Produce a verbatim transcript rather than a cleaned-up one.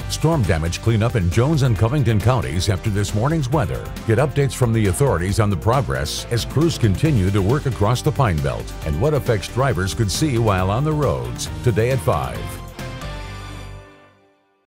Storm damage cleanup in Jones and Covington counties after this morning's weather. Get updates from the authorities on the progress as crews continue to work across the Pine Belt and what effects drivers could see while on the roads today at five.